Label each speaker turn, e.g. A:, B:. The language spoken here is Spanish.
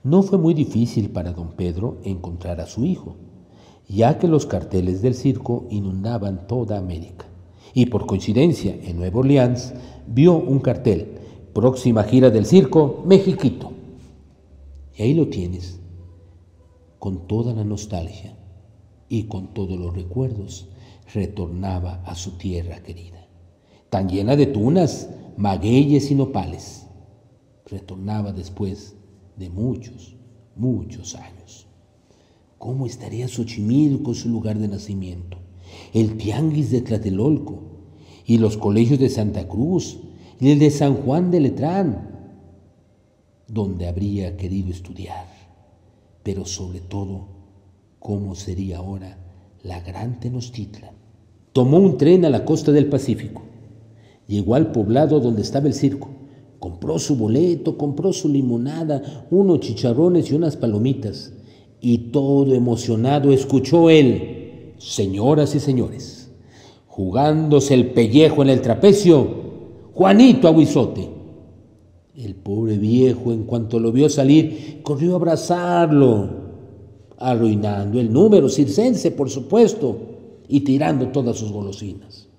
A: No fue muy difícil para don Pedro encontrar a su hijo, ya que los carteles del circo inundaban toda América. Y por coincidencia, en Nueva Orleans, vio un cartel: próxima gira del circo, Mexiquito. Y ahí lo tienes, con toda la nostalgia y con todos los recuerdos, retornaba a su tierra querida, tan llena de tunas, magueyes y nopales. Retornaba después de muchos, muchos años. ¿Cómo estaría Xochimilco, su lugar de nacimiento? El tianguis de Tlatelolco y los colegios de Santa Cruz y el de San Juan de Letrán, donde habría querido estudiar. Pero sobre todo, ¿cómo sería ahora la gran Tenochtitlan? Tomó un tren a la costa del Pacífico. Llegó al poblado donde estaba el circo. Compró su boleto, compró su limonada, unos chicharrones y unas palomitas. Y todo emocionado escuchó él: señoras y señores, jugándose el pellejo en el trapecio, Juanito Aguizote. El pobre viejo, en cuanto lo vio salir, corrió a abrazarlo, arruinando el número circense, por supuesto, y tirando todas sus golosinas.